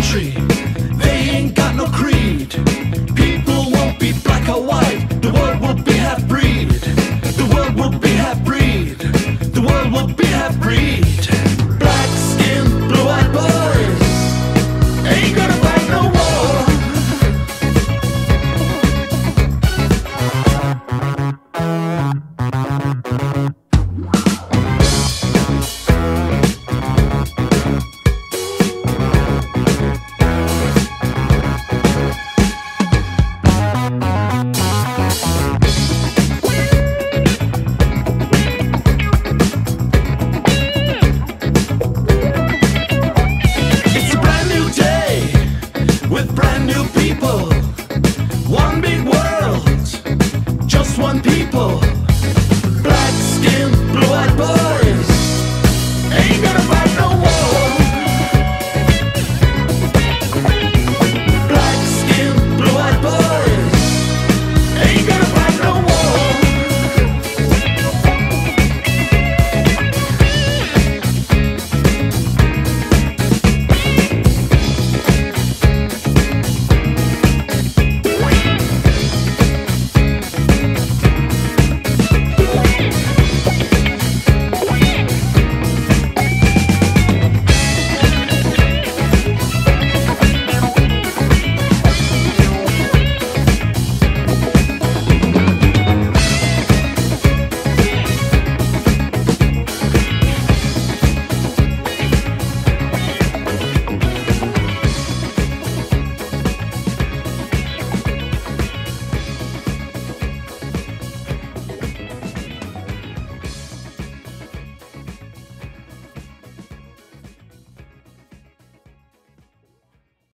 country, they ain't got no creed. People won't be black or white, the world will be half-breed. The world will be half-breed. The world will be half-breed. Black skin, blue-eyed boys ain't gonna fight no war. With brand new people,